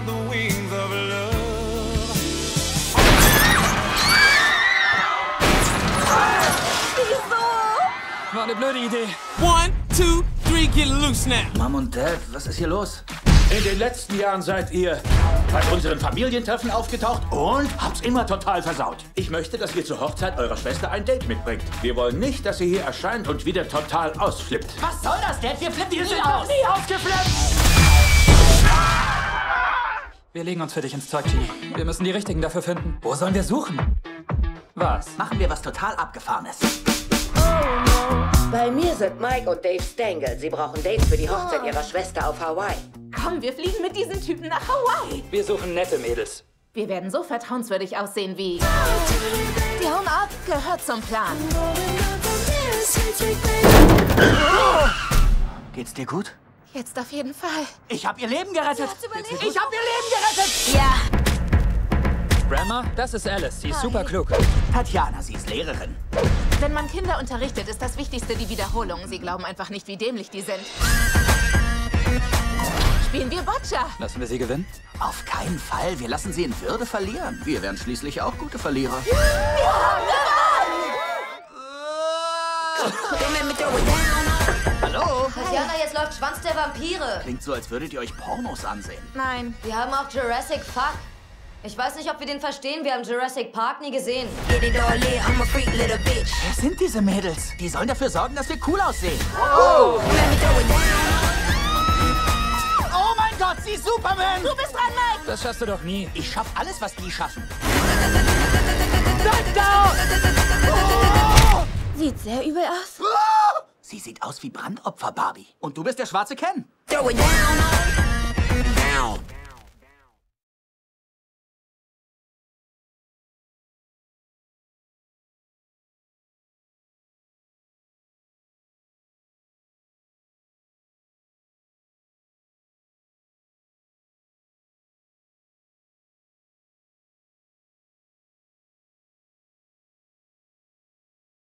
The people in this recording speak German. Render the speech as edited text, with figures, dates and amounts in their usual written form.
the wings of love. War eine blöde Idee. 1, 2, 3, get loose now. Mom und Dad, was ist hier los? In den letzten Jahren seid ihr bei unseren Familientreffen aufgetaucht und habt's immer total versaut. Ich möchte, dass ihr zur Hochzeit eurer Schwester ein Date mitbringt. Wir wollen nicht, dass ihr hier erscheint und wieder total ausflippt. Was soll das, Dad? Wir flippen Wir nie sind noch aus. nie ausgeflippt! Wir legen uns für dich ins Zeug, Genie. Wir müssen die Richtigen dafür finden. Wo sollen wir suchen? Was? Machen wir was total Abgefahrenes. Bei mir sind Mike und Dave Stengel. Sie brauchen Dates für die Hochzeit ihrer Schwester auf Hawaii. Komm, wir fliegen mit diesen Typen nach Hawaii. Wir suchen nette Mädels. Wir werden so vertrauenswürdig aussehen wie... Die hauen ab, gehört zum Plan. Geht's dir gut? Jetzt auf jeden Fall. Ich hab ihr Leben gerettet. Ich hab ihr Leben gerettet. Ja. Grandma, das ist Alice. Sie ist super klug. Tatjana, sie ist Lehrerin. Wenn man Kinder unterrichtet, ist das Wichtigste die Wiederholung. Sie glauben einfach nicht, wie dämlich die sind. Spielen wir Boccia. Lassen wir sie gewinnen? Auf keinen Fall. Wir lassen sie in Würde verlieren. Wir wären schließlich auch gute Verlierer. Hallo? Tatjana, jetzt läuft Schwanz der Vampire. Klingt so, als würdet ihr euch Pornos ansehen. Nein. Wir haben auch Jurassic Fuck. Ich weiß nicht, ob wir den verstehen. Wir haben Jurassic Park nie gesehen. Wer sind diese Mädels? Die sollen dafür sorgen, dass wir cool aussehen. Oh. Oh mein Gott, sie ist Superman! Du bist dran, Mike. Das schaffst du doch nie. Ich schaff alles, was die schaffen. Sieht sehr übel aus. Sie sieht aus wie Brandopfer, Barbie. Und du bist der schwarze Ken.